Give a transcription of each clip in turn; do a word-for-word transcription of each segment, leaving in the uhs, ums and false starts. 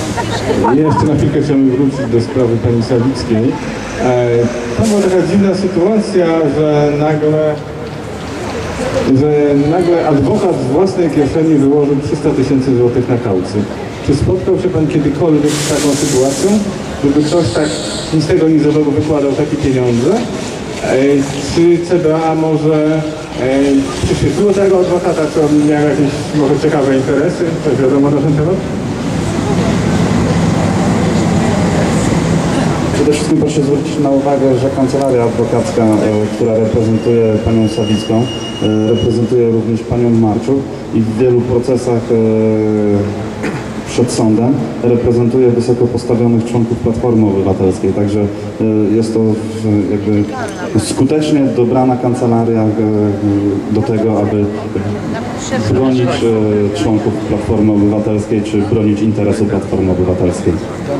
Jeszcze na chwilkę chciałbym wrócić do sprawy pani Sawickiej. To była taka dziwna sytuacja, że nagle, że nagle adwokat z własnej kieszeni wyłożył trzysta tysięcy złotych na kaucję. Czy spotkał się pan kiedykolwiek z taką sytuacją, żeby ktoś tak nic tego nizowego wykładał takie pieniądze? Czy C B A może przyświetliło tego adwokata, czy on miał jakieś może ciekawe interesy? Coś wiadomo na ten temat? Przede wszystkim proszę zwrócić na uwagę, że kancelaria adwokacka, która reprezentuje panią Sawicką, reprezentuje również panią Marczuk i w wielu procesach przed sądem reprezentuje wysoko postawionych członków Platformy Obywatelskiej. Także jest to jakby skutecznie dobrana kancelaria do tego, aby bronić członków Platformy Obywatelskiej, czy bronić interesu Platformy Obywatelskiej.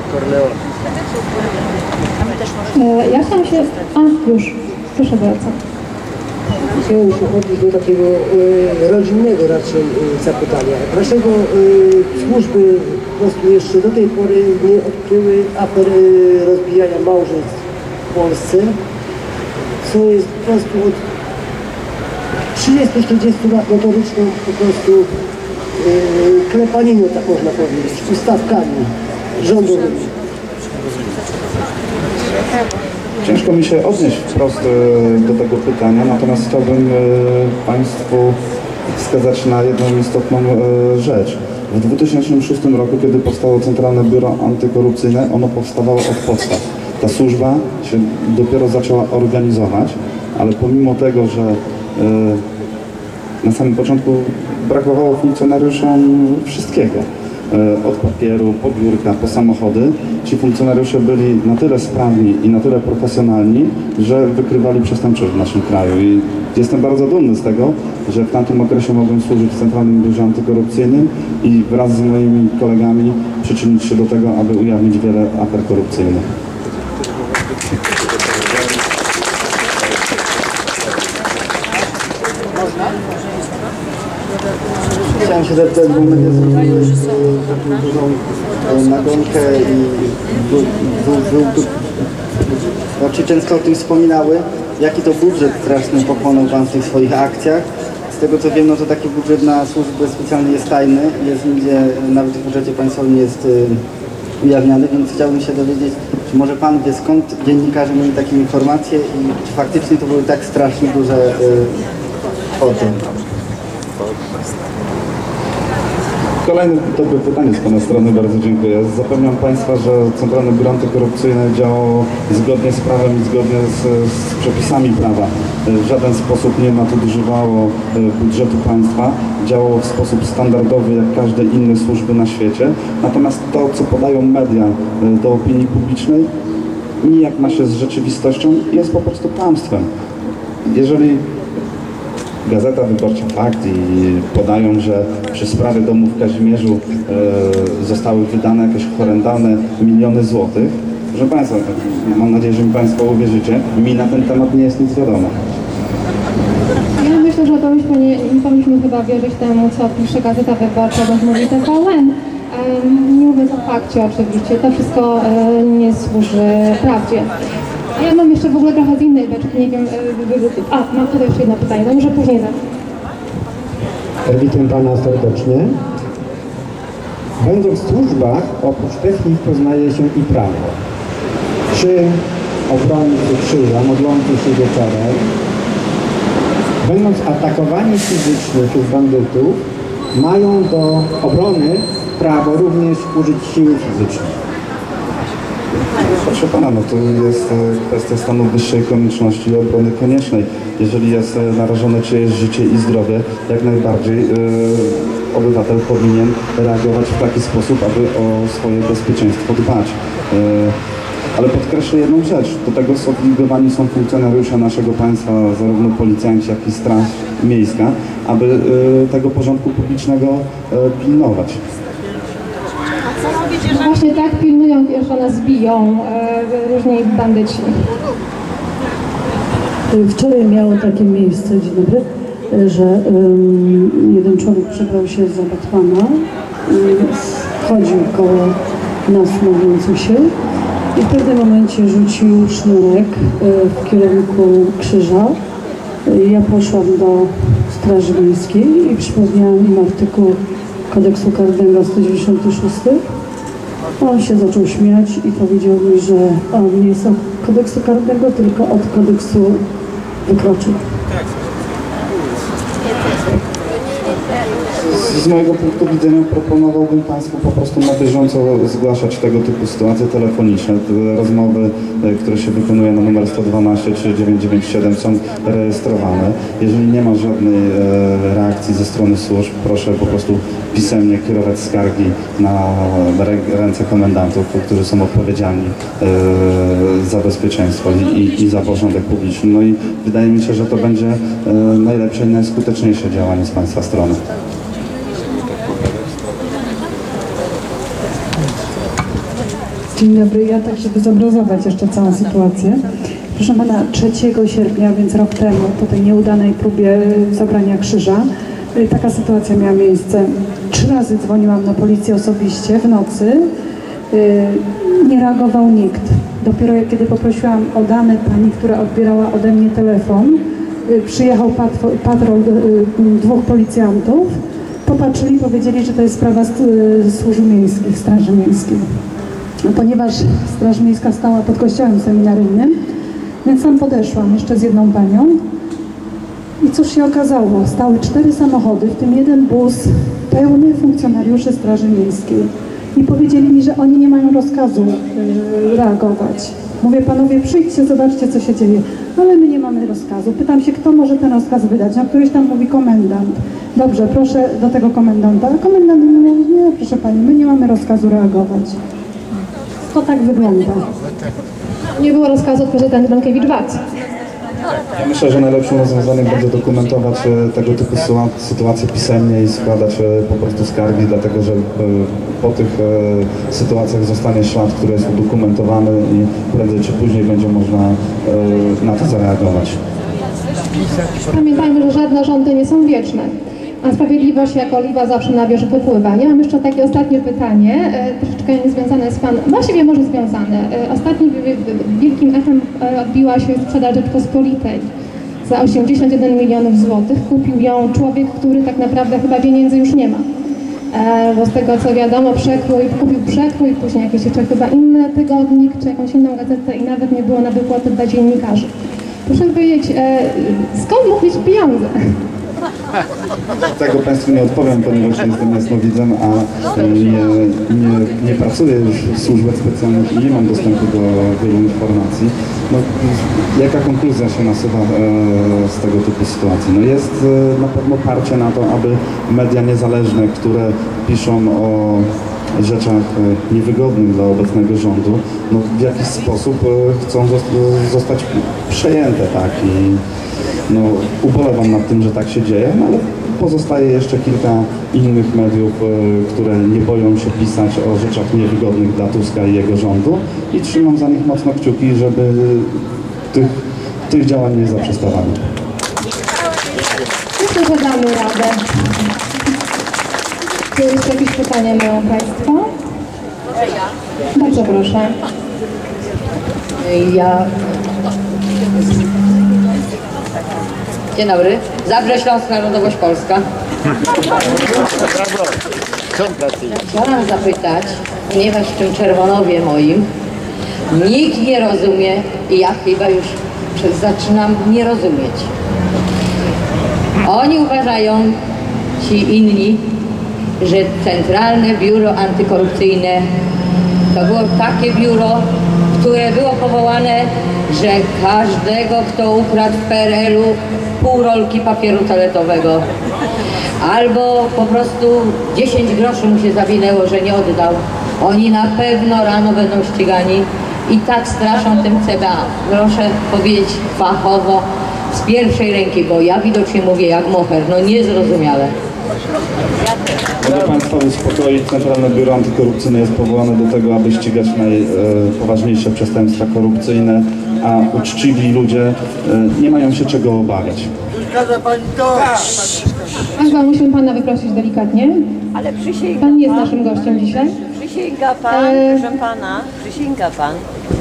Ja chciałam się... A, już. Proszę bardzo. Chciałem przechodzić do takiego e, rodzinnego raczej e, zapytania. Dlaczego e, służby po prostu jeszcze do tej pory nie odkryły afer e, rozbijania małżeństw w Polsce, co jest po prostu od trzydziestu do czterdziestu lat notoryczną po prostu e, klepaniną, tak można powiedzieć, ustawkami rządowymi. Ciężko mi się odnieść wprost do tego pytania, natomiast chciałbym Państwu wskazać na jedną istotną rzecz. W dwa tysiące szóstym roku, kiedy powstało Centralne Biuro Antykorupcyjne, ono powstawało od podstaw. Ta służba się dopiero zaczęła organizować, ale pomimo tego, że na samym początku brakowało funkcjonariuszom wszystkiego. Od papieru, po biurka, po samochody. Ci funkcjonariusze byli na tyle sprawni i na tyle profesjonalni, że wykrywali przestępczość w naszym kraju. I jestem bardzo dumny z tego, że w tamtym okresie mogłem służyć w Centralnym Biurze Antykorupcyjnym i wraz z moimi kolegami przyczynić się do tego, aby ujawnić wiele afer korupcyjnych. Chciałem się zapytać, bo media zrobiły taką dużą nagonkę i był, był, był, znaczy często o tym wspominały, jaki to budżet straszny pochłonął Pan w tych swoich akcjach. Z tego co wiem, no to taki budżet na służbę specjalny jest tajny, jest nigdzie, nawet w budżecie państwowym jest y, ujawniany, więc chciałbym się dowiedzieć, czy może Pan wie, skąd dziennikarze mieli takie informacje i czy faktycznie to były tak strasznie duże y, kwoty. Kolejne dobre pytanie z Pana strony, bardzo dziękuję. Zapewniam Państwa, że Centralne Biuro Antykorupcyjne działało zgodnie z prawem i zgodnie z, z przepisami prawa. W żaden sposób nie nadużywało budżetu państwa. Działało w sposób standardowy, jak każde inne służby na świecie. Natomiast to, co podają media do opinii publicznej, nijak ma się z rzeczywistością i jest po prostu kłamstwem. Jeżeli Gazeta Wyborcza Fakt i podają, że przy sprawie domu w Kazimierzu e, zostały wydane jakieś horrendalne miliony złotych. Proszę Państwa, mam nadzieję, że mi Państwo uwierzycie, mi na ten temat nie jest nic wiadomo. Ja myślę, że powinniśmy, nie, nie powinniśmy chyba wierzyć temu, co pisze Gazeta Wyborcza, bądź mówi T V N. Nie mówiąc o fakcie oczywiście, to wszystko e, nie służy prawdzie. A ja mam jeszcze w ogóle trochę z innej beczki, nie wiem, a mam tutaj jeszcze jedno pytanie, to może później zacznę. Witam Pana serdecznie. Będąc w służbach, oprócz technik poznaje się i prawo. Czy obrońcy krzyża, modlący się wieczorem, będąc atakowani fizycznie przez bandytów, mają do obrony prawo również użyć siły fizycznej? Proszę Pana, no to jest kwestia stanu wyższej konieczności i obrony koniecznej. Jeżeli jest narażone czyjeś życie i zdrowie, jak najbardziej yy, obywatel powinien reagować w taki sposób, aby o swoje bezpieczeństwo dbać. Yy, ale podkreślę jedną rzecz, do tego zobligowani są funkcjonariusze naszego państwa, zarówno policjanci, jak i Straż Miejska, aby yy, tego porządku publicznego yy, pilnować. No właśnie tak pilnują, że nas biją e, różni bandyci. Wczoraj miało takie miejsce, dzień dobry, że um, jeden człowiek przebrał się za Batmana, um, chodził koło na smażący się i w pewnym momencie rzucił sznurek w kierunku krzyża. Ja poszłam do Straży Miejskiej i przypomniałam im artykuł kodeksu karnego sto dziewięćdziesiąty szósty. On się zaczął śmiać i powiedział mi, że on nie jest od kodeksu karnego, tylko od kodeksu wykroczeń. Z mojego punktu widzenia proponowałbym Państwu po prostu na bieżąco zgłaszać tego typu sytuacje telefoniczne. Te rozmowy, które się wykonuje na numer sto dwanaście czy dziewięćset dziewięćdziesiąt siedem są rejestrowane. Jeżeli nie ma żadnej reakcji ze strony służb, proszę po prostu pisemnie kierować skargi na ręce komendantów, którzy są odpowiedzialni za bezpieczeństwo i, i za porządek publiczny. No i wydaje mi się, że to będzie najlepsze i najskuteczniejsze działanie z Państwa strony. Dzień dobry, ja tak, żeby zobrazować jeszcze całą sytuację. Proszę pana, trzeciego sierpnia, więc rok temu, po tej nieudanej próbie zabrania krzyża, taka sytuacja miała miejsce. Trzy razy dzwoniłam na policję osobiście w nocy. Nie reagował nikt. Dopiero kiedy poprosiłam o dane pani, która odbierała ode mnie telefon, przyjechał patrol, patrol dwóch policjantów, popatrzyli i powiedzieli, że to jest sprawa służb miejskich, Straży Miejskiej. Ponieważ Straż Miejska stała pod kościołem seminaryjnym, więc tam podeszłam jeszcze z jedną panią i cóż się okazało, stały cztery samochody, w tym jeden bus pełny funkcjonariuszy Straży Miejskiej i powiedzieli mi, że oni nie mają rozkazu yy, reagować. Mówię, panowie, przyjdźcie, zobaczcie, co się dzieje, ale my nie mamy rozkazu. Pytam się, kto może ten rozkaz wydać, na któryś tam mówi komendant. Dobrze, proszę do tego komendanta. A komendant mówi, nie, proszę pani, my nie mamy rozkazu reagować. To tak wygląda. Nie było rozkazu od prezydenta Ronkiewicz-Waltz. Ja myślę, że najlepszym rozwiązaniem będzie dokumentować tego typu sytuacje pisemnie i składać po prostu skargi, dlatego że po tych sytuacjach zostanie ślad, który jest udokumentowany i prędzej czy później będzie można na to zareagować. Pamiętajmy, że żadne rządy nie są wieczne, a sprawiedliwość jak oliwa zawsze na wierzch wypływa. Ja mam jeszcze takie ostatnie pytanie, troszeczkę niezwiązane z Panem, właściwie może związane. Ostatnim wielkim echem odbiła się sprzedaż Rzeczpospolitej. Za osiemdziesiąt jeden milionów złotych kupił ją człowiek, który tak naprawdę chyba pieniędzy już nie ma. Bo z tego co wiadomo, przekrój, kupił przekrój, później jakiś jeszcze chyba inny tygodnik, czy jakąś inną gazetę i nawet nie było na wypłaty dla dziennikarzy. Proszę powiedzieć, skąd mógł mieć pieniądze? Tego Państwu nie odpowiem, ponieważ jestem jasnowidzem, a nie, nie, nie pracuję już w służbach specjalnych i nie mam dostępu do wielu informacji. No, jaka konkluzja się nasuwa e, z tego typu sytuacji? No jest e, na pewno parcie na to, aby media niezależne, które piszą o rzeczach niewygodnych dla obecnego rządu, no w jakiś sposób e, chcą zostać przejęte, tak? I, no, ubolewam nad tym, że tak się dzieje, no, ale pozostaje jeszcze kilka innych mediów, y, które nie boją się pisać o rzeczach niewygodnych dla Tuska i jego rządu i trzymam za nich mocno kciuki, żeby tych, tych działań nie zaprzestawali. Myślę, że damy radę. Czy jeszcze jakieś pytania mają Państwo? Bardzo proszę. Ja... Dzień dobry. Zabrze Śląsk, Narodowość Polska. Chciałam zapytać, ponieważ w tym Czerwonowie moim nikt nie rozumie i ja chyba już zaczynam nie rozumieć. Oni uważają, ci inni, że Centralne Biuro Antykorupcyjne to było takie biuro, które było powołane, że każdego, kto ukradł w P R L-u pół rolki papieru toaletowego albo po prostu dziesięć groszy mu się zawinęło, że nie oddał, oni na pewno rano będą ścigani i tak straszą tym C B A. Proszę powiedzieć fachowo, z pierwszej ręki, bo ja widocznie mówię jak moher, no niezrozumiale. Mogę Państwa uspokoić, Centralne Biuro Antykorupcyjne jest powołane do tego, aby ścigać najpoważniejsze przestępstwa korupcyjne, a uczciwi ludzie e, nie mają się czego obawiać. Chyba musimy Pana wyprosić delikatnie. Pan nie jest naszym gościem dzisiaj. przysięga pan, E, proszę pana, przysięga pan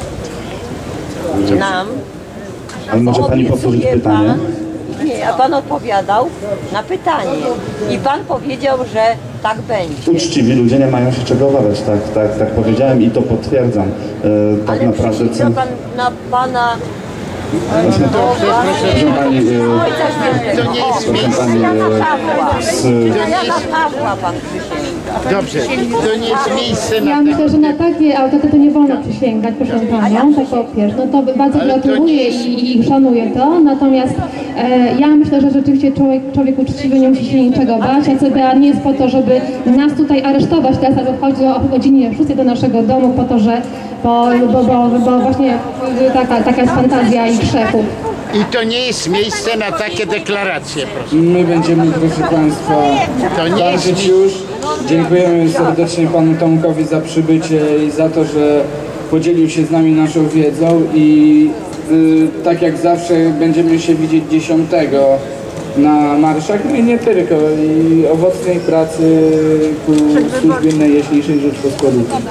nam. Ale może pani powtórzyć Obiecuje pytanie? pan- Nie, a pan odpowiadał na pytanie i pan powiedział, że tak będzie. Uczciwi ludzie nie mają się czego obawiać, tak, tak, tak powiedziałem i to potwierdzam. E, tak Ale naprawdę przysięga pan na pana Proszę pani, e, Ojca Świętego. To nie jest O, proszę pani, Jana e, Pawła. z, Jana Pawła pan przysięga. Dobrze, to nie jest miejsce na Ja to. myślę, że na takie autorytety nie wolno przysięgać, proszę Panią, to po pierwsze. No to bardzo Ale to gratuluję nie jest- i, i szanuję to, natomiast e, ja myślę, że rzeczywiście człowiek, człowiek uczciwy nie musi się niczego bać, a C B A nie jest po to, żeby nas tutaj aresztować, teraz aby wchodzić o godzinie szóstej do naszego domu po to, że bo, bo, bo, bo właśnie taka, taka jest fantazja i grzechów. I to nie jest miejsce na takie deklaracje, proszę. My będziemy, proszę Państwa, To nie jest kończyć już. Dziękujemy serdecznie Panu Tomkowi za przybycie i za to, że podzielił się z nami naszą wiedzą i y, tak jak zawsze będziemy się widzieć dziesiątego na marszach, no i nie tylko, i owocnej pracy ku służbie Najjaśniejszej Rzeczpospolitej.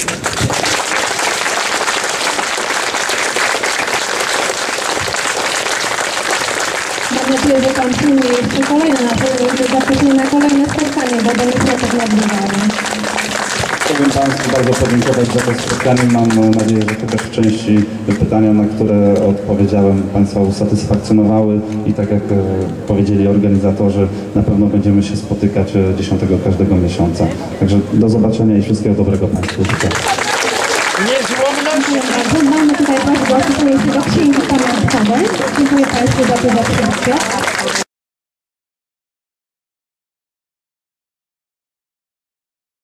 Mam nadzieję, że Pan przyjmie jeszcze kolejne nasze zaproszenie na kolejne spotkanie, bo będę protest nadbywany. Chciałbym Państwu bardzo podziękować za to spotkanie. Mam nadzieję, że chociaż w części pytania, na które odpowiedziałem, Państwa usatysfakcjonowały i tak jak e, powiedzieli organizatorzy, na pewno będziemy się spotykać e, dziesiątego każdego miesiąca. Także do zobaczenia i wszystkiego dobrego Państwu życzę. Niezłomność. Dziękuję bardzo. Mamy tutaj bardzo do księgi pamiątkowej. Dziękuję Państwu za to zaproszenie.